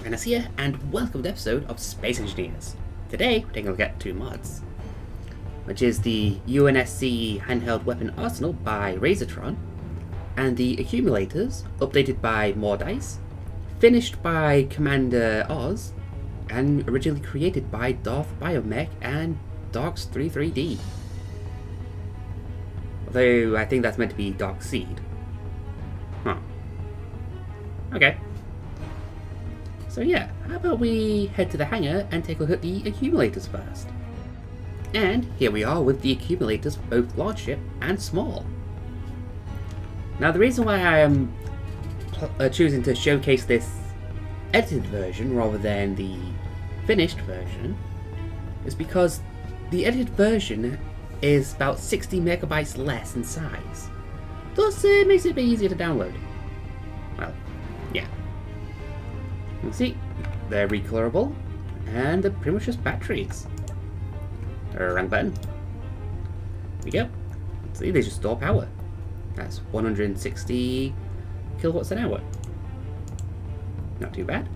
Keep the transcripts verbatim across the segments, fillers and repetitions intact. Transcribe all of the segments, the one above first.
Ranos here, and welcome to the episode of Space Engineers. Today, we're taking a look at two mods, which is the U N S C Handheld Weapon Arsenal by Razortron, and the Accumulators, updated by Mordice, finished by Commander Oz, and originally created by Darth Biomech and Darks thirty-three D. Although, I think that's meant to be Dark Seed. Huh. Okay. So yeah, how about we head to the hangar and take a look at the accumulators first. And here we are with the accumulators for both large ship and small. Now the reason why I am uh, choosing to showcase this edited version rather than the finished version is because the edited version is about sixty megabytes less in size. Thus it makes it a bit easier to download. Well, yeah. You can see, they're recolorable, and they're pretty much just batteries. Wrong button. There we go. See, they just store power. That's one hundred sixty kilowatts an hour. Not too bad.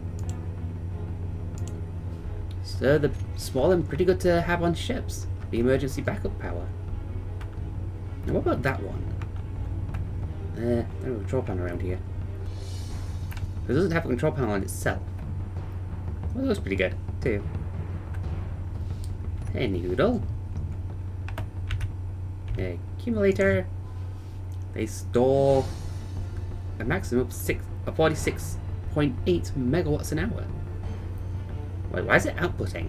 So they're small and pretty good to have on ships. The emergency backup power. Now what about that one? Uh, I don't have a control panel around here. It doesn't have a control panel on itself. Well, that was pretty good, too. Hey, Noodle. Accumulator. They store a maximum of six, of forty-six point eight megawatts an hour. Wait, why is it outputting?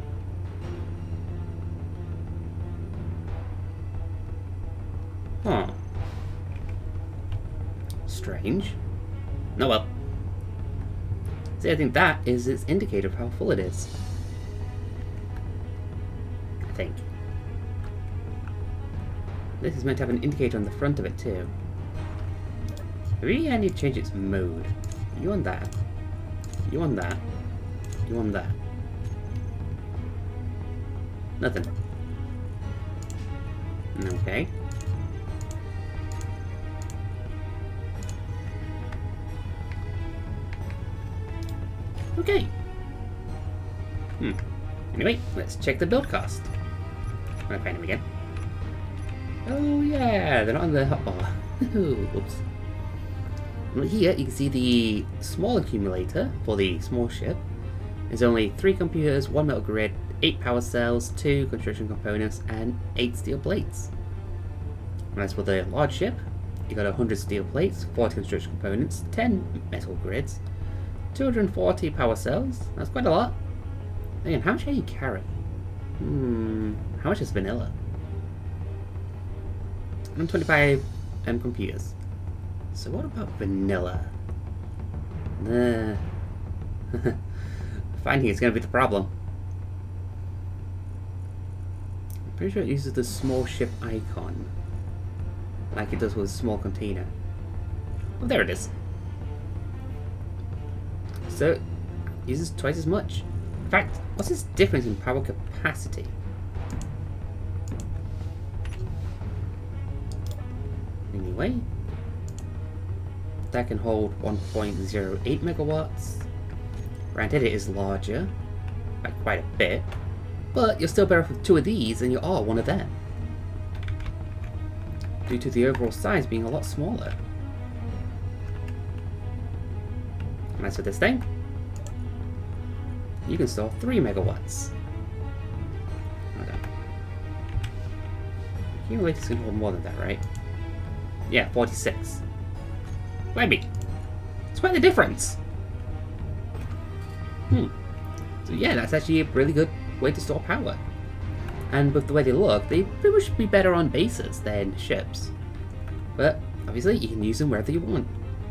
Huh. Strange. No, well. See, I think that is its indicator of how full it is. I think. This is meant to have an indicator on the front of it too. Maybe I need to change its mode. You on that. You on that. You on that. Nothing. Okay. Okay. Hmm. Anyway, let's check the build cost. I'm gonna find him again. Oh yeah, they're not on the hotbar. Oops. Well, here you can see the small accumulator for the small ship. There's only three computers, one metal grid, eight power cells, two construction components, and eight steel plates. And as for the large ship, you got one hundred steel plates, forty construction components, ten metal grids, two hundred forty power cells. That's quite a lot. Again, how much can you carry? Hmm, how much is vanilla? one hundred twenty-five M computers. So what about vanilla? Nah. Finding it's going to be the problem. I'm pretty sure it uses the small ship icon, like it does with a small container. Oh, there it is. So, it uses twice as much. In fact, what's this difference in power capacity? Anyway, that can hold one point zero eight megawatts. Granted, it is larger by quite a bit, but you're still better with two of these than you are one of them, due to the overall size being a lot smaller. And as for this thing, you can store three megawatts. Okay. Accumulators can hold more than that, right? Yeah, forty-six. Maybe. It's quite the difference. Hmm. So yeah, that's actually a really good way to store power. And with the way they look, they pretty much should be better on bases than ships. But obviously, you can use them wherever you want.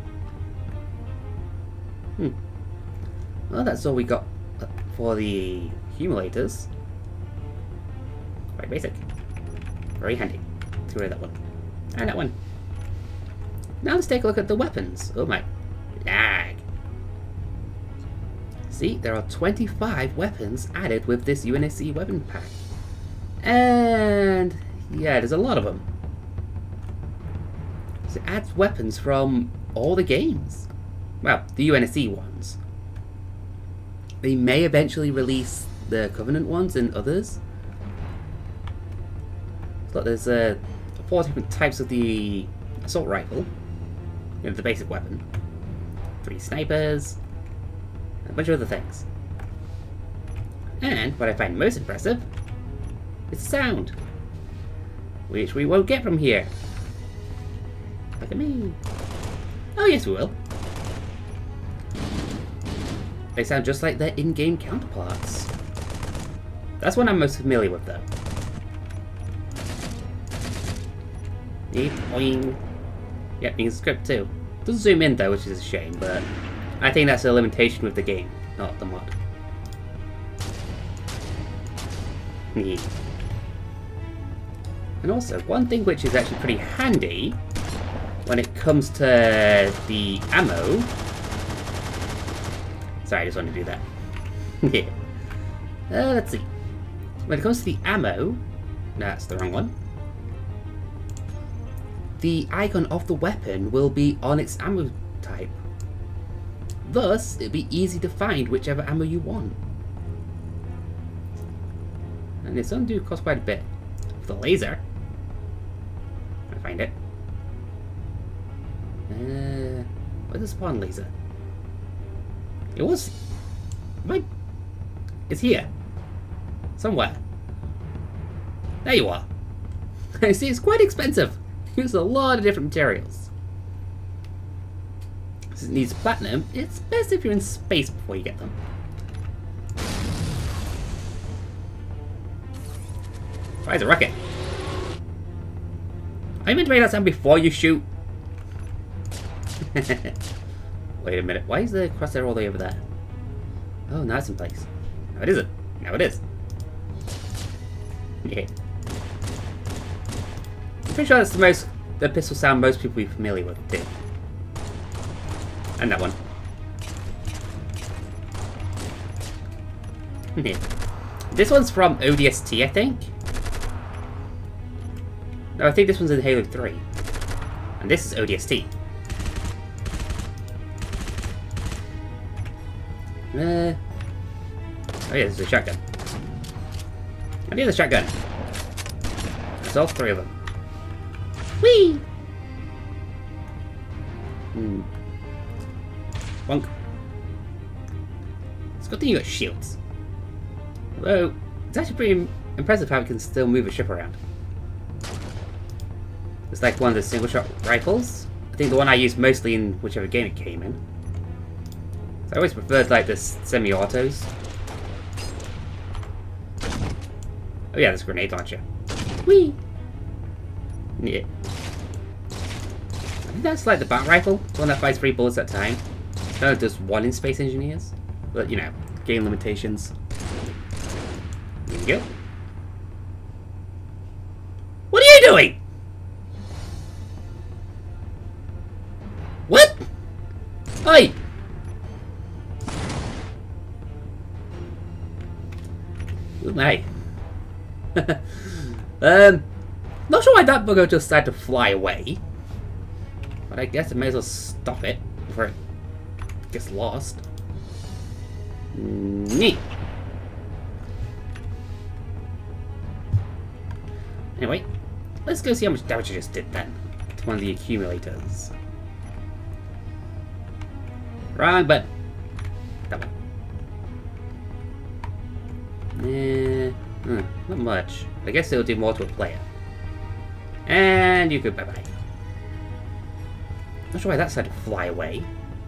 Hmm. Well, that's all we got for the accumulators. Quite basic. Very handy. Let's get rid of that one. And that one. Now let's take a look at the weapons. Oh my. Lag. See, there are twenty-five weapons added with this U N S C weapon pack. And yeah, there's a lot of them. So it adds weapons from all the games. Well, the U N S C ones. they may eventually release the Covenant ones and others. Look, there's uh, four different types of the assault rifle. You know, the basic weapon. Three snipers. And a bunch of other things. And what I find most impressive is the sound. Which we won't get from here. Look at me. Oh yes we will. They sound just like their in-game counterparts. That's one I'm most familiar with though. Boing. Yep, you can script too. Doesn't zoom in though, which is a shame, but I think that's a limitation with the game, not the mod. And also, one thing which is actually pretty handy when it comes to the ammo. Sorry, I just wanted to do that. Yeah. Uh, let's see. When it comes to the ammo, no, that's the wrong one. The icon of the weapon will be on its ammo type. Thus, it'll be easy to find whichever ammo you want. And this one do cost quite a bit. For the laser. I find it. Uh, where's the spawn laser? It was... Wait. It's here. Somewhere. There you are. I see, it's quite expensive. Use a lot of different materials. Since it needs platinum, it's best if you're in space before you get them. Fires a rocket. I meant to make that sound before you shoot. Wait a minute, why is the crosshair all the way over there? Oh, now it's in place. No, it isn't. Now it is. Yeah. I'm pretty sure that's the most the pistol sound most people will be familiar with too. And that one. Yeah. This one's from O D S T, I think. No, I think this one's in Halo three. And this is O D S T. Uh, oh yeah, there's a shotgun. I need a shotgun. There's all three of them. Whee! Hmm. Bonk. It's a good thing you got shields. Although, it's actually pretty impressive how it can still move a ship around. It's like one of the single shot rifles. I think the one I used mostly in whichever game it came in. So I always preferred like the semi-autos. Oh yeah, there's a grenade launcher. Whee! Yeah. I think that's like the bat rifle, the one that fires three bullets at a time. I know it does one in Space Engineers, but you know, game limitations. There you go. What are you doing? What? Oi! Ooh, my. um, not sure why that bugger just decided to fly away. But I guess I may as well stop it before it gets lost. Neat. Anyway, let's go see how much damage I just did then to one of the accumulators. Wrong button. That one. Eh, hmm, not much. I guess it'll do more to a player. And you go bye-bye. Not sure why that decided to fly away.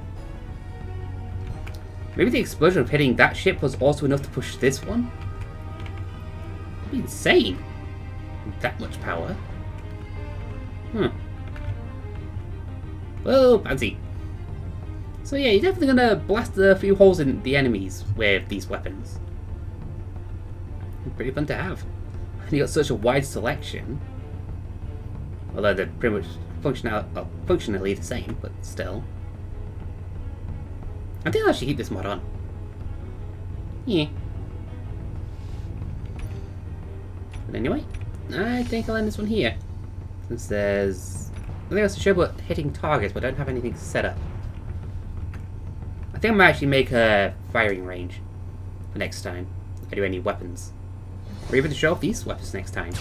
Maybe the explosion of hitting that ship was also enough to push this one? That'd be insane. That much power. Hmm. Well, fancy. So yeah, you're definitely gonna blast a few holes in the enemies with these weapons. Pretty fun to have. And you got such a wide selection. Although they're pretty much functional, well, functionally the same, but still. I think I should keep this mod on. Yeah. But anyway, I think I'll end this one here. Since there's nothing else to show but hitting targets, but I don't have anything set up. I think I might actually make a firing range. the next time I do any weapons. Or even to show off these weapons next time.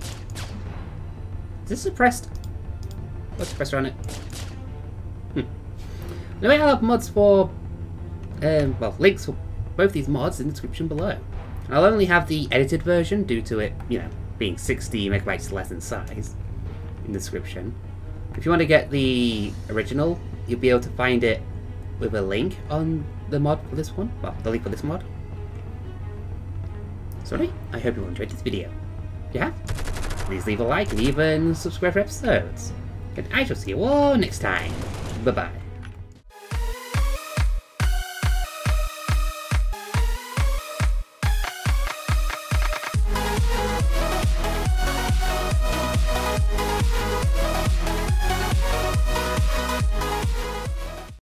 Is this suppressed? What's suppressor on it? Hmm. Anyway, I'll have mods for, um, well, links for both these mods in the description below. I'll only have the edited version due to it, you know, being sixty megabytes less in size in the description. If you want to get the original, you'll be able to find it with a link on the mod for this one. Well, the link for this mod. So anyway, I hope you all enjoyed this video. If you have, please leave a like and even subscribe for episodes. And I shall see you all next time. Bye bye.